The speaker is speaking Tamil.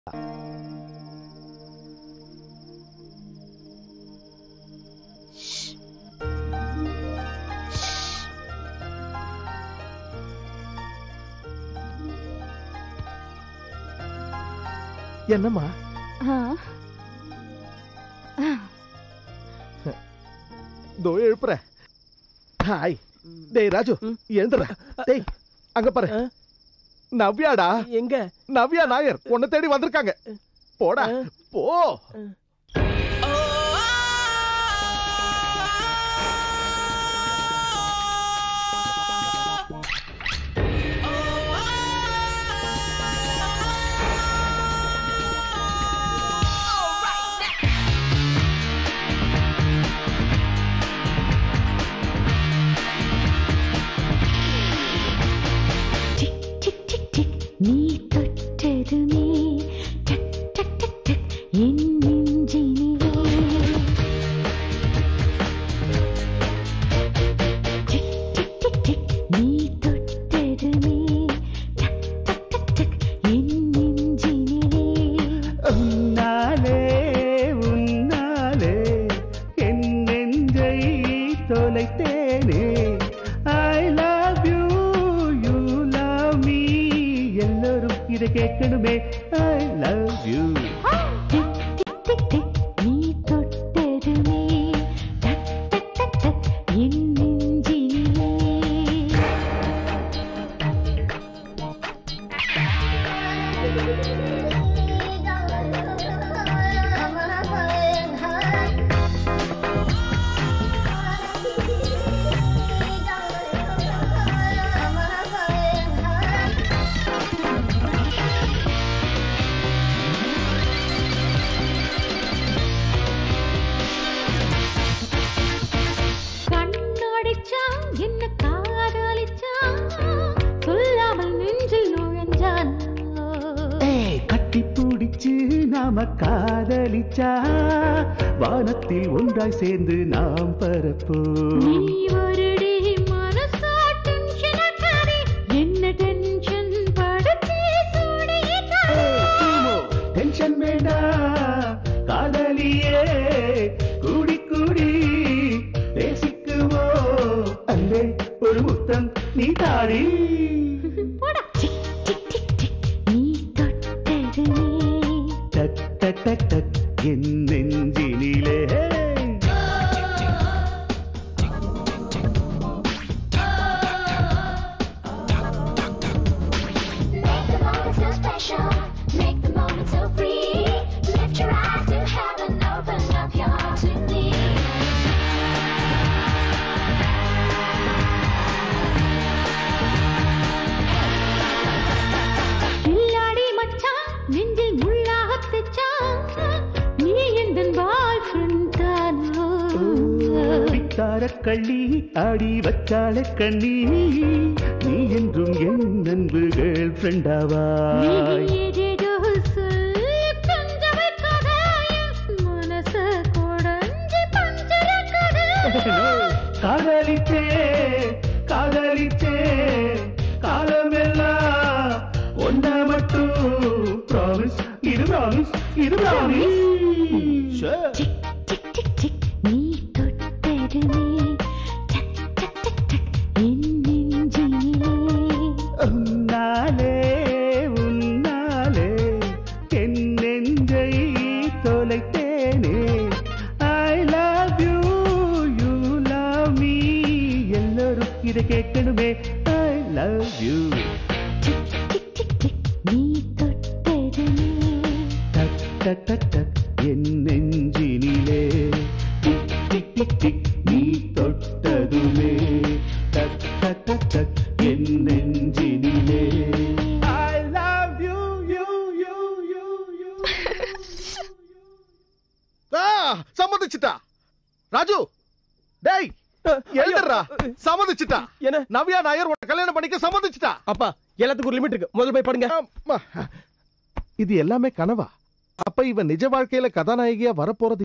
என்னம்மா? தோ எழுப்புற. ஹாய். டேய் ராஜு, எழுந்துற. டேய் அங்க பாரு. நவ்யாடா. எங்க? நவ்யா நாயர் உன்னை தேடி வந்திருக்காங்க. போடா போ. நீ தொட்டதுமே டக் டக் டக் டக் என் நெஞ்சினிலே டிக் டிக் டிக் டிக் நீ தொட்டதுமே டக் டக் டக் டக் என் நெஞ்சினிலே உன்னாலே உன்னாலே என் நெஞ்சை தொலைத்தேனே. I love you, you love me. எல்லோரும் இதை கேட்கணுமே. I love you. டிக் டிக் டிக் டிக் நீ தொட்டதுமே டக் டக் டக் டக் என் நெஞ்சினிலே கண்ணடிச்சான் என்ன காதலிச்சான் சொல்லாமல் நெஞ்சில் நுழைஞ்சான். கட்டி பிடிச்சு நாம காதலிச்சா வானத்தில் ஒன்றாய் சேர்ந்து நாம் பரப்போம். நீ வருடி மனசா டென்ஷன் ஆகாதே என்ன டென்ஷன் படுத்தி சூடிக்காதே. டென்ஷன் வேண்டாம் காதலியே, கூடி கூடி பேசிக்குவோ. அன்பே ஒரு முத்தம் நீ தாடி. போடா டிக் டிக் டிக் டிக் நீ தொட்டதுமே டக் டக் டக் டக் என் நெஞ்சினிலே. Make the moment so special, make the moment so free. Lift your eyes to heaven, open up your heart to me. கில்லாடி மச்சான் நெஞ்சில் முள்ளாகத் தைச்சான். நீ எந்தன் பாய் ஃப்ரெண்ட் தானோ. விக்கார கள்ளி ஆடி வச்சாலே கண்ணி, நீ என்றும் என் அன்பு கேர்ள் ஃப்ரெண்டாவாய். நீ ஏதேதோ சொல்லி கொஞ்ச வைக்காதே மனச கொடைஞ்சி பஞ்சரக்காதே. காதலிச்சே காதலிச்சே காலமெல்லாம் ஒன்ன மட்டும் ப்ராமிஸ். இது ப்ராமிஸ், இது ப்ராமிஸ். டிக் டிக் டிக் டிக் நீ தொட்டதுமே டக் டக் டக் டக் என் நெஞ்சினிலே உன்னாலே உன்னாலே என் நெஞ்சை தொலைத்தேனே. I love you, you love me. எல்லோரும் இதை கேட்கணுமே. I love you. டிக் டிக் டிக் டிக் நீ தொட்டதுமே டக் டக் டக் டக் என் நெஞ்சினிலே. டிக் டிக் டிக் டிக் நீ தொட்டதுமே டக் டக் டக் டக் என் நெஞ்சினிலே. I love you, you, you, you, you. சம்மதிச்சுட்டா. Raju டேய் எழுதுறா. சம்மதிச்சுட்டா. என்ன? நவ்யா நாயர் உன்னை கல்யாணம் பண்ணிக்க சம்மதிச்சுட்டா. அப்பா எல்லாத்துக்கும் ஒரு லிமிட் இருக்கு. முதல்ல போய் படுங்க. இது எல்லாமே கனவா? அப்ப இவன் நிஜ வாழ்க்கையில கதாநாயகியா வரப்போறது